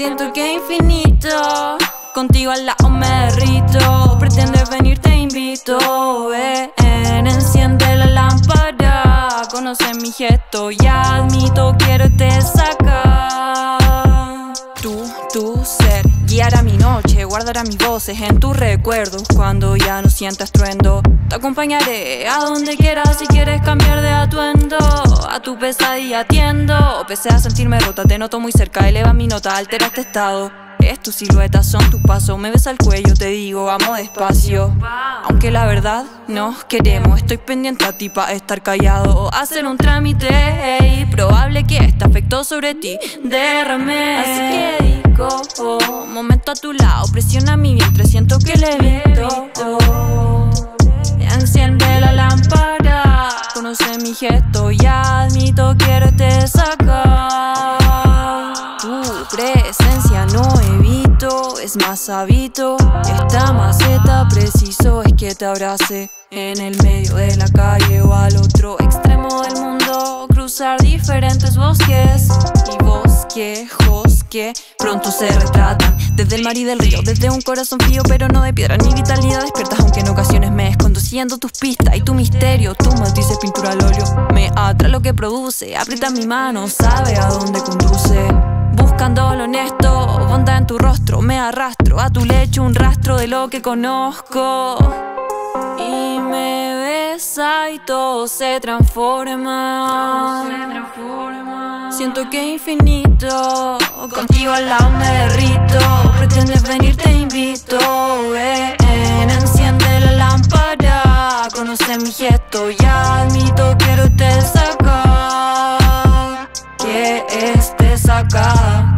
Siento que infinito, contigo al lado me derrito. Pretendes venir, te invito. Ven, enciende la lámpara. Conoce mi gesto, ya admito, quiero te sacar. Tu ser guiará mi noche, guardará mis voces en tus recuerdos. Cuando ya no sientas estruendo, te acompañaré a donde quieras. Si quieres cambiar de atuendo, a tu pesadilla atiendo. Pese a sentirme rota, te noto muy cerca. Eleva mi nota, altera este estado. Es tu silueta, son tus pasos. Me besa el cuello, te digo, vamos despacio. Aunque la verdad, nos queremos. Estoy pendiente a ti pa' estar callado o hacer un trámite. Hey, probable que este afectó sobre ti derramé. Así que digo, momento a tu lado. Presiona mi vientre, siento que levito. Enciende la lámpara. Conoce mi gesto, ya admito, quiero te sacar. Tu presencia no evito, es más habito. Esta maceta preciso es que te abrace en el medio de la calle o al otro extremo del mundo. Cruzar diferentes bosques y bosquejos que pronto se retratan. Desde el mar y del río, desde un corazón frío pero no de piedra. Mi vitalidad despiertas aunque en ocasiones me escondo siguiendo tus pistas y tu misterio. Tu maldice pintura al óleo, me atrae lo que produce. Aprieta mi mano, sabe a dónde conduce. Buscando lo honesto, bondad en tu rostro. Me arrastro a tu lecho, un rastro de lo que conozco. Y me besa y todo se transforma. Siento que infinito, contigo al lado me derrito. Pretendes venir, te invito. Ven, enciende la lámpara. Conoce mi gesto, ya admito, quiero te sacar. Que te sacar.